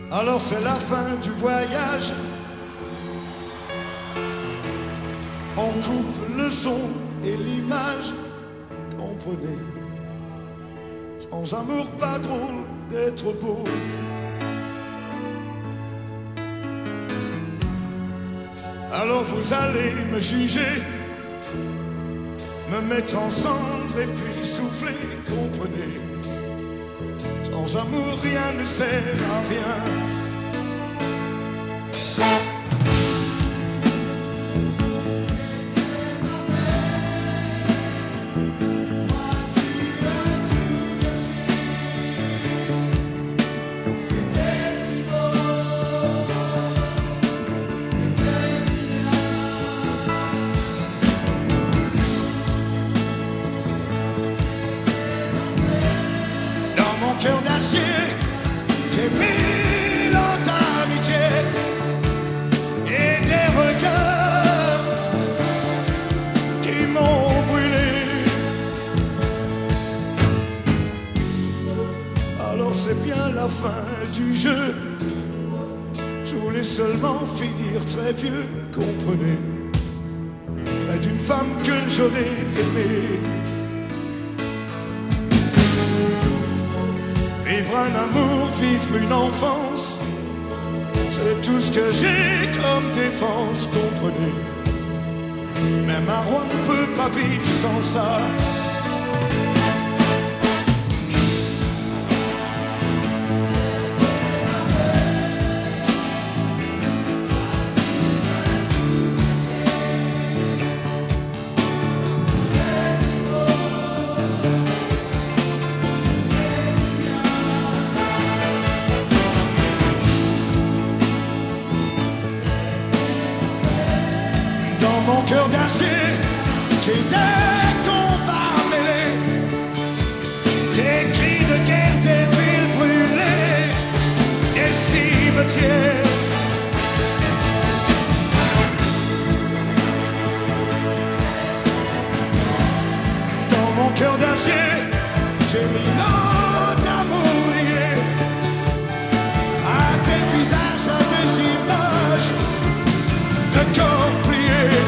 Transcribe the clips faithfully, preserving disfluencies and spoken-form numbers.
Alors c'est la fin du voyage. On coupe le son et l'image. Comprenez, sans amour pas drôle d'être beau. Alors vous allez me juger, me mettre en cendre et puis souffler. Comprenez, sans amour rien ne sert à rien. Cœur d'acier, j'ai mille ans d'amitié et des regards qui m'ont brûlé. Alors c'est bien la fin du jeu. Je voulais seulement finir très vieux, comprenez, près d'une femme que j'aurais aimée. Vivre un amour, vivre une enfance, c'est tout ce que j'ai comme défense, comprenez. Même un roi ne peut pas vivre sans ça. Dans mon cœur d'acier, j'ai des combats mêlés, des cris de guerre, des villes brûlées, des cimetières. Dans mon cœur d'acier, j'ai mille ans d'amour lié à des visages, à des images de corps pliés.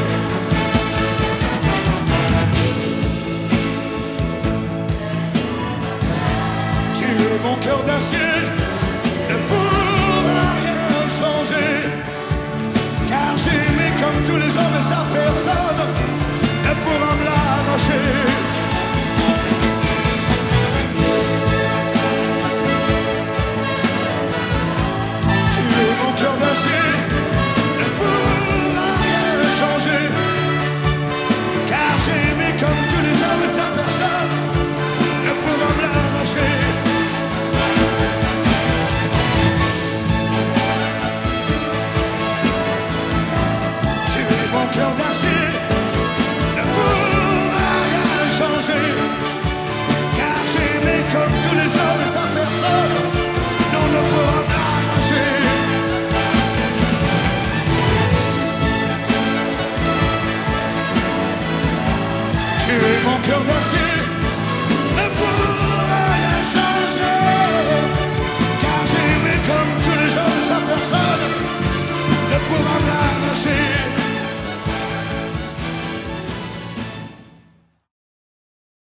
Mon cœur d'acier ne pourra rien changer, car j'ai aimé comme tous les hommes et sa personne ne pourra me l'arracher. Tu es mon cœur d'acier, ne pourra rien changer, car j'ai aimé comme tous les hommes et sa personne ne pourra me l'arracher. Cœur d'acier ne pourra rien changer.